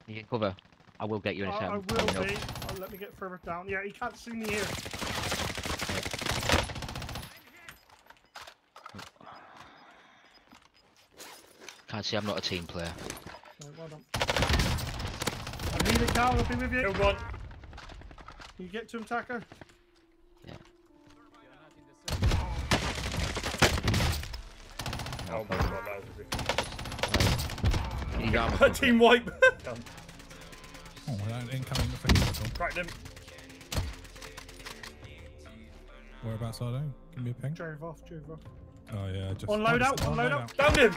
You can cover. I will get you in a second. I will be. Oh, let me get further down. Yeah, he can't see me here. Can't see, I'm not a team player. Right, well done. I need it, Carl. I'll be with you. Killed one. Can you get to him, Taco? Yeah. Oh my god, that was You got a team wipe. Oh, that incoming vehicle. Cracked him. Whereabouts are they? Give me a ping. Drove off, drove off. Oh yeah, just On loadout, on loadout. Downed him.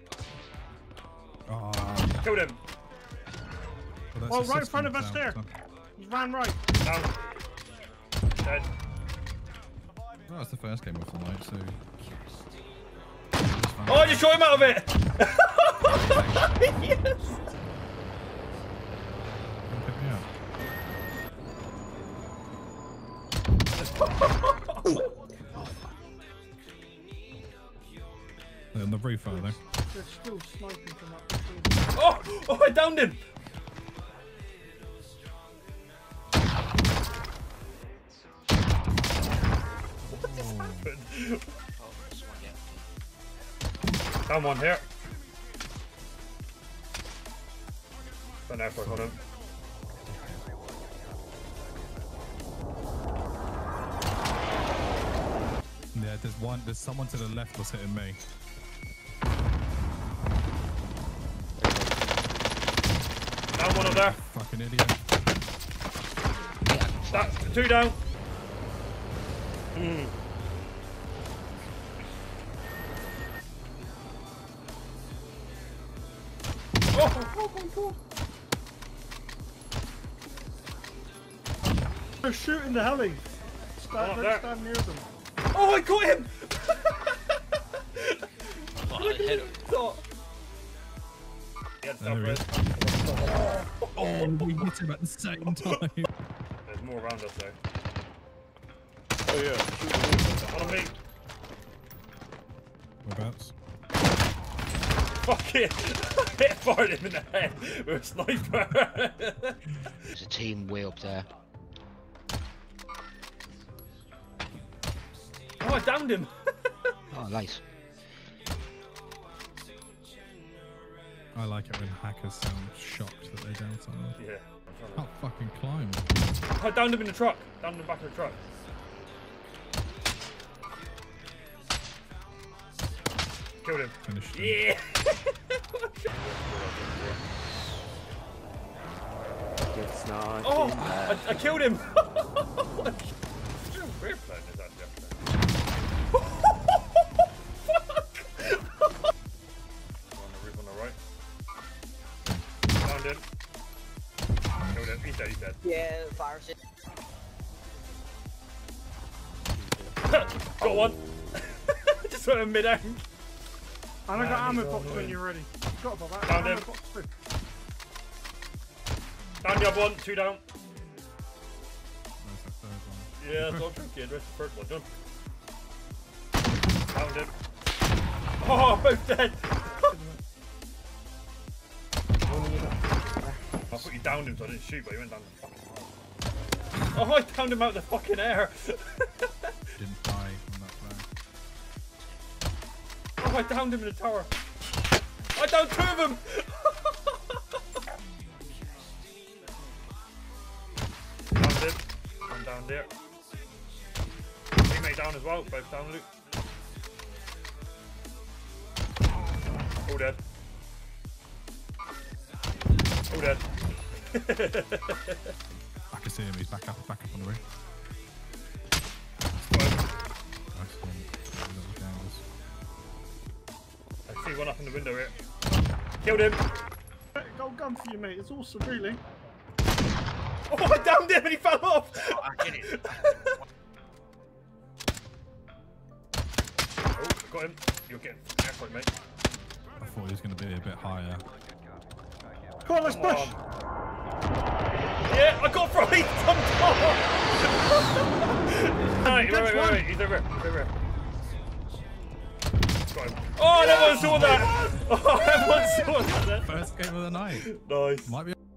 Oh, Killed him. Oh, right in front of us there. He ran right. Down. Dead. Well, that's the first game of the night, so... Oh, I just shot him out of it! Yes! Pick me up. They're on the roof, are they? They're still sniping from up the field. Oh, I downed him! What just happened? Down one here. Got an airstrike on him. Yeah, there's someone to the left was hitting me. Down one up there. Fucking idiot. Two down. Oh my god. They're shooting the heli. Stand near them. Oh, I got him! Look at him. There he is. Oh, we hit him at the same time. There's more around us though. Oh yeah. One on me. Whereabouts? Fuck it! I fired him in the head with a sniper. There's a team way up there. Oh, I downed him. Oh, nice. I like it when hackers sound shocked that they're down someone. Yeah. Can't fucking climb. I downed him in the truck. Downed him in the back of the truck. Killed him. Finished him. Yeah. It's not. Oh, I killed him. We're playing this actually. On the roof on the right. Found him. Killed him. He's dead. He's dead. Yeah, fire shit. Got one. Just went in mid-air. And I got ammo box when you're ready. Got about that. Found Ammo him. box too. Down the other one. Two down. Where's that third one? Yeah, that's all tricky. Where's the first one? Done. Found him. Oh, both dead. I thought you downed him so I didn't shoot, but he went down the fucking hole. Oh, I downed him out the fucking air. Didn't die on that flag. Oh, I downed him in the tower. I downed two of them. Downed him. One down there. Teammate down as well. Both down, Luke. All dead. All dead. I can see him, he's back up on the roof. Nice one. Little gangers. I see one up in the window here. Killed him. Gold gun for you, mate. It's awesome, really. Oh, I downed him and he fell off. Oh, I get it. Oh, got him. You're getting airport, mate. I thought he was going to be a bit higher. Come on, let's push. Yeah, I got fried. I'm Right, wait. He's over here. He's over here. Got him. Oh, everyone saw that. Oh, everyone saw that. First game of the night. Nice. Might be.